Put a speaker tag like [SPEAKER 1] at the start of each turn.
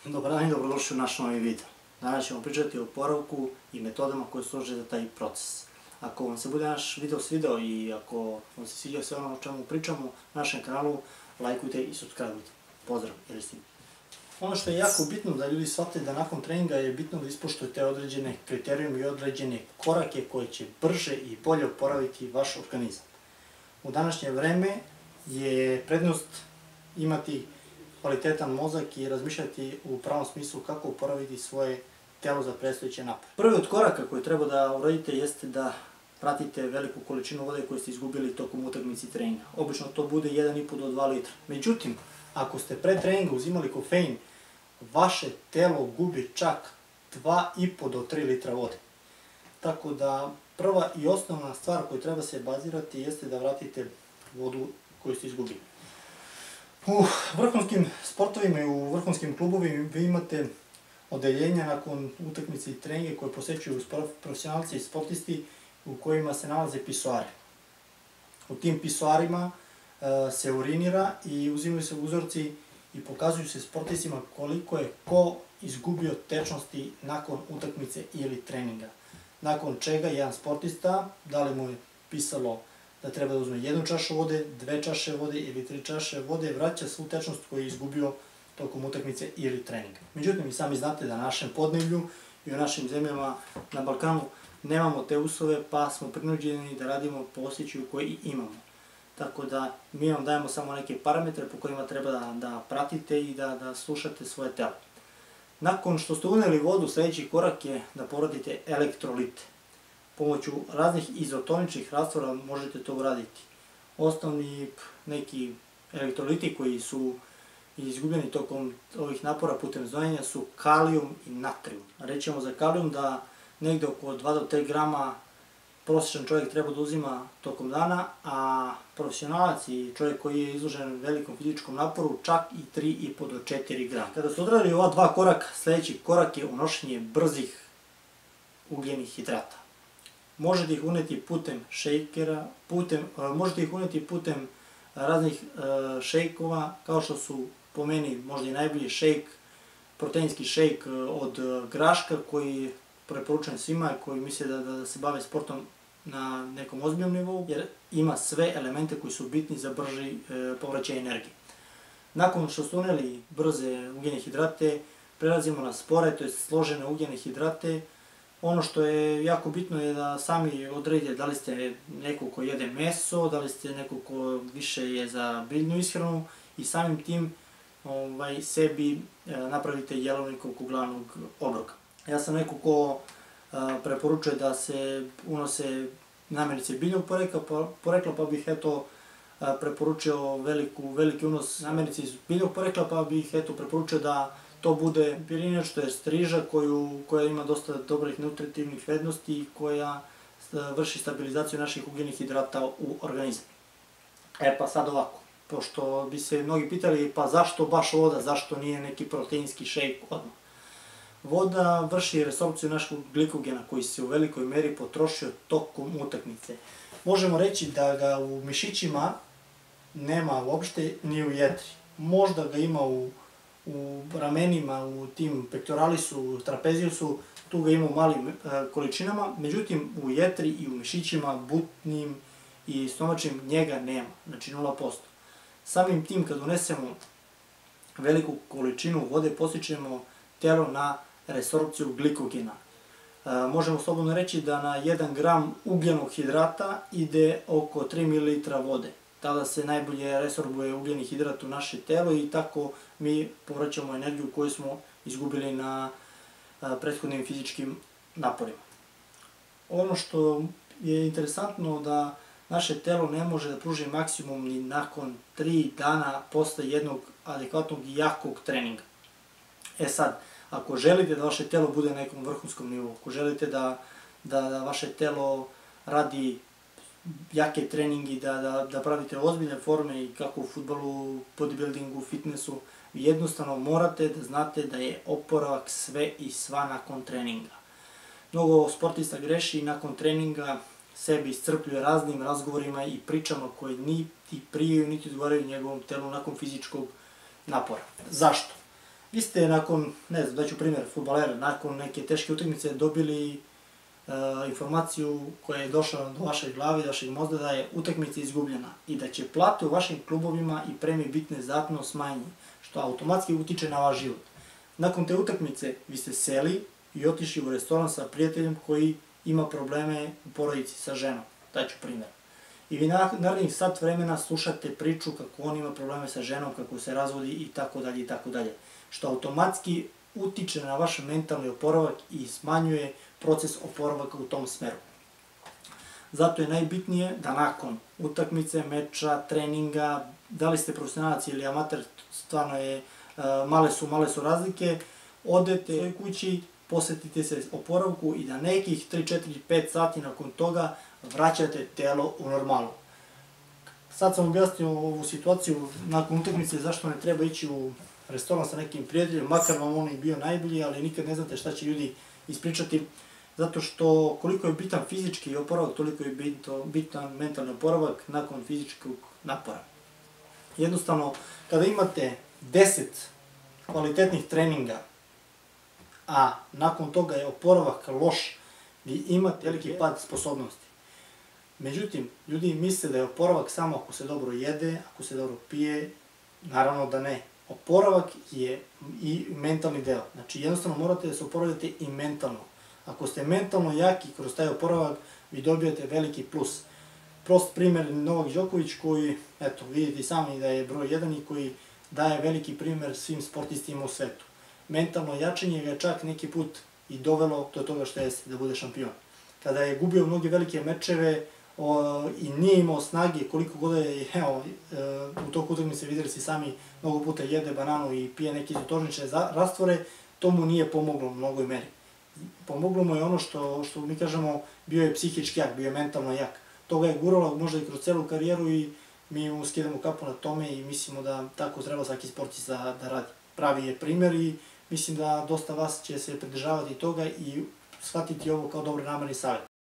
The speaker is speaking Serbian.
[SPEAKER 1] Dobar dan i dobrodošli u naš novi video. Danas ćemo pričati o oporavku i metodama koje služe za taj proces. Ako vam se bude naš video svidao i ako vam se sviđa sve ono o čemu pričamo na našem kanalu, lajkujte i subscribeujte. Pozdrav, Jelistin. Ono što je jako bitno da ljudi shvate da nakon treninga je bitno da ispoštujete određene kriterijume i određene korake koje će brže i bolje oporaviti vaš organizam. U današnje vreme je prednost imati kvalitetan mozak i razmišljati u pravom smislu kako oporaviti svoje telo za predstojeće napore. Prvi od koraka koji treba da uradite jeste da pratite veliku količinu vode koju ste izgubili tokom utakmice i treninga. Obično to bude 1,5 do 2 litra. Međutim, ako ste pre treninga uzimali kofein, vaše telo gubi čak 2,5 do 3 litra vode. Tako da prva i osnovna stvar koju treba se bazirati jeste da vratite vodu koju ste izgubili. U vrhunskim sportovima i u vrhunskim klubovima vi imate odeljenja nakon utakmice i treninge koje posećuju profesionalci i sportisti u kojima se nalaze pisoari. U tim pisoarima se urinira i uzimaju se uzorci i pokazuju se sportistima koliko je ko izgubio tečnosti nakon utakmice ili treninga. Nakon čega jedan sportista, da li mu je pisalo da treba da uzme 1 čašu vode, 2 čaše vode ili 3 čaše vode, vraća svu tečnost koju je izgubio tokom utakmice ili treninga. Međutim, i sami znate da na našem podneblju i u našim zemljama na Balkanu nemamo te uslove, pa smo prinuđeni da radimo po osjećaju koji imamo. Tako da mi vam dajemo samo neke parametre po kojima treba da pratite i da slušate svoje telo. Nakon što ste uneli vodu, sljedeći korak je da povratite elektrolite. Pomoću raznih izotoničnih rastvora možete to uraditi. Osnovni neki elektroliti koji su izgubljeni tokom ovih napora putem znojenja su kalijum i natrijum. Reći ćemo za kalijum da negde oko 2 do 3 grama prosječan čovjek treba da uzima tokom dana, a profesionalac i čovjek koji je izložen velikom fizičkom naporu čak i 3,5 do 4 grama. Kada ste odradili ova 2 koraka, sljedeći korak je unošenje brzih ugljenih hidrata. Možete ih uneti putem šejkera, možete ih uneti putem raznih šejkova, kao što su po meni možda i najbolji šejk, proteinski šejk od graška koji je preporučen svima koji misle da se bave sportom na nekom ozbiljnom nivou, jer ima sve elemente koji su bitni za brži povraćaj energije. Nakon što ste uneli brze ugljene hidrate, prelazimo na spore, to je složene ugljene hidrate. Ono što je jako bitno je da sami odredite da li ste neko ko jede meso, da li ste neko ko više je za biljnu ishranu i samim tim sebi napravite jelovnik oko glavnog obroka. Ja sam neko ko preporučuje da se unose namirnice biljnog porekla, pa bih preporučio veliki unos namirnice iz biljnog porekla, pa bih preporučio da to bude pirinač, to je riža koja ima dosta dobrih nutritivnih vrednosti i koja vrši stabilizaciju naših ugljenih hidrata u organizmu. Pa sad ovako, pošto bi se mnogi pitali pa zašto baš voda, zašto nije neki proteinski šejk odmah. Voda vrši resorpciju našeg glikogena koji se u velikoj meri potrošio tokom utakmice. Možemo reći da ga u mišićima nema uopšte ni u jetri. Možda ga ima u ramenima, u tim pektoralisu, trapezijusu, tu ga ima u malim količinama, međutim u jetri i u mišićima, butnim i stomačnim njega nema, znači 0%. Samim tim kad unesemo veliku količinu vode postičemo telo na resorpciju glikogena. Možemo slobodno reći da na 1 gram ugljenog hidrata ide oko 3 ml vode. Tada se najbolje resorbuje ugljeni hidrat u naše telo i tako mi povraćamo energiju koju smo izgubili na prethodnim fizičkim naporima. Ono što je interesantno da naše telo ne može da pruži maksimum ni nakon 3 dana posle jednog adekvatnog i jakog treninga. Sad, ako želite da vaše telo bude na nekom vrhunskom nivou, ako želite da vaše telo radi jake treningi, da pravite ozbiljne forme i kako u fudbalu, bodybuildingu, fitnessu, vi jednostavno morate da znate da je oporavak sve i sva nakon treninga. Mnogo sportista greši i nakon treninga sebi iscrpljuje raznim razgovorima i pričama koje niti priju niti odgovaraju njegovom telu nakon fizičkog napora. Zašto? Vi ste nakon, ne znam, daću primjer, fudbalera, nakon neke teške utakmice dobili informaciju koja je došla do vaše glave, do vašeg mozga da je utakmica izgubljena i da će plate u vašim klubovima i premije bitne znatno smanjene, što automatski utiče na vaš život. Nakon te utakmice vi ste seli i otišli u restoran sa prijateljem koji ima probleme u porodici sa ženom, daću primjer. I vi narednih sat vremena slušate priču kako on ima probleme sa ženom, kako se razvodi i tako dalje, što automatski utiče na vaš mentalni oporavak i smanjuje proces oporavaka u tom smeru. Zato je najbitnije da nakon utakmice, meča, treninga, da li ste profesionalac ili amater, stvarno je, male su razlike, odete u svojoj kući, posvetite se oporavku i da nekih 3, 4, 5 sati nakon toga vraćate telo u normalu. Sad sam objasnio ovu situaciju nakon utakmice zašto ne treba ići u restoran sa nekim prijateljem, makar vam on i bio najbolji, ali nikad ne znate šta će ljudi ispričati, zato što koliko je bitan fizički oporavak, toliko je bitan mentalni oporavak nakon fizičkog napora. Jednostavno, kada imate 10 kvalitetnih treninga, a nakon toga je oporavak loš, vi imate veliki pad sposobnosti. Međutim, ljudi misle da je oporavak samo ako se dobro jede, ako se dobro pije, naravno da ne. Oporavak je i mentalni deo. Znači, jednostavno morate da se oporavljate i mentalno. Ako ste mentalno jaki kroz taj oporavak, vi dobijate veliki plus. Prost primjer Novak Đoković koji, eto, vidite i sami da je broj 1 i koji daje veliki primjer svim sportistima u svetu. Mentalno jačanje ga je čak neki put i dovelo do toga što jeste da bude šampion. Kada je gubio mnoge velike mečeve i nije imao snage, koliko god je, evo, u toku utakmice vidjeli si sami, mnogo puta jede bananu i pije neke izotočnične rastvore, to mu nije pomoglo u mnogoj meri. Pomoglo mu je ono što mi kažemo, bio je psihički jak, bio je mentalno jak. To ga je guralo možda i kroz celu karijeru i mi mu skidamo kapu na tome i mislimo da tako treba svaki sportista da radi. Pravi je primjer i mislim da dosta vas će se pridržavati toga i shvatiti ovo kao dobro namerni savjet.